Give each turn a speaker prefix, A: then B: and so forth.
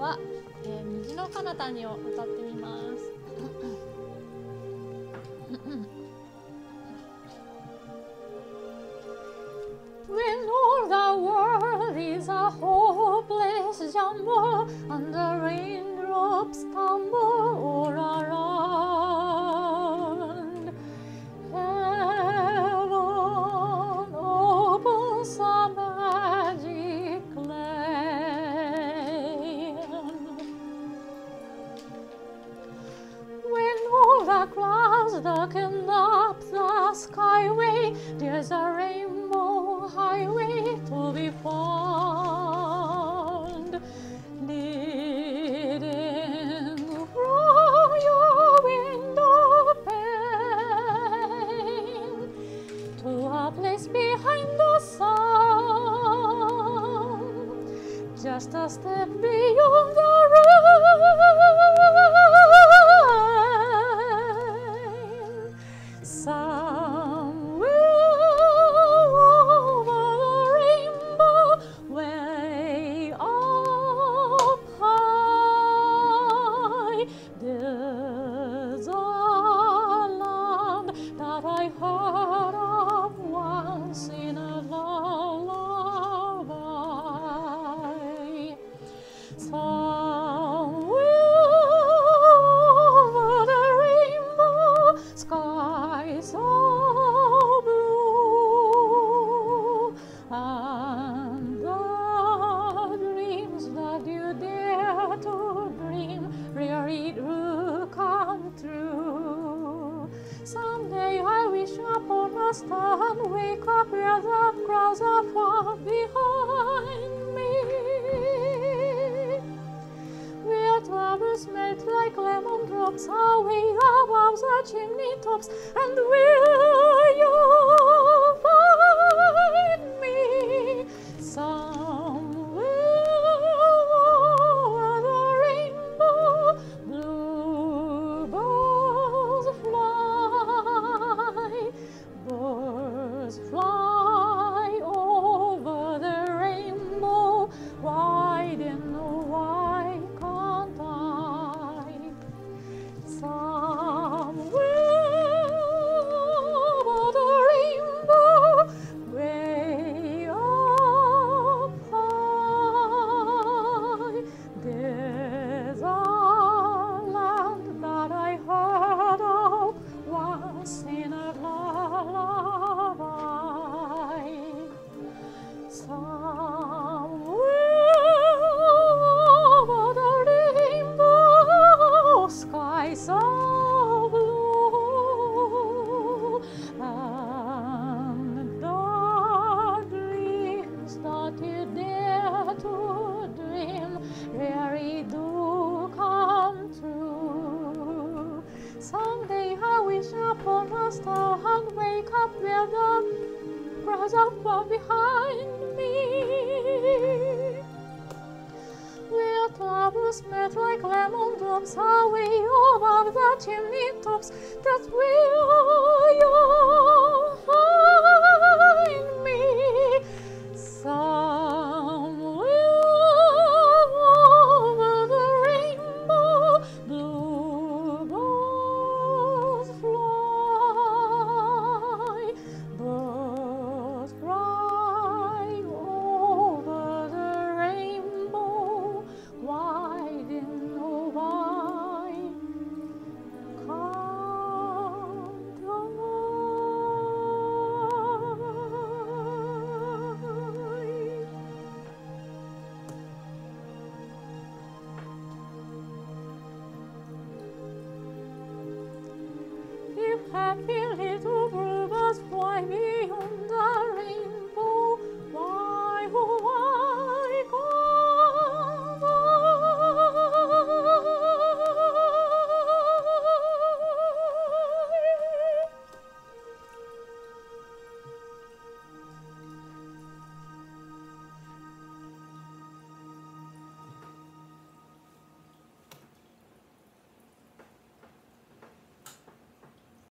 A: は、虹の彼方にを歌ってみます。When all the world is a hopeless jumble and the raindrops tumble all around, heaven opens a magic land. When all the clouds darken up the skyway, there's a rainbow highway to be found, leading from your window pane to a place behind the sun, just a step beyond the rain. Somewhere over the rainbow, way up high, there's a land that I heard of once in a lullaby. Somewhere over the rainbow, skies so blue, and the dreams that you dare to dream really do come true. Someday I wish upon a star and wake up where the clouds are far behind me, where flowers melt like lemon drops away above the chimney tops, and where you'll find me somewhere over the rainbow. Bluebirds fly over the rainbow. Why then, why can't I? Somewhere over the rainbow, way up high, there's a land that I heard of once in a lullaby. Somewhere over the rainbow, sky so blue, and the dreams that you dare to dream really do come true. Someday I wish upon a star and wake up where the clouds are far behind me, where flowers melt like lemon drops away above the chimney tops. That's where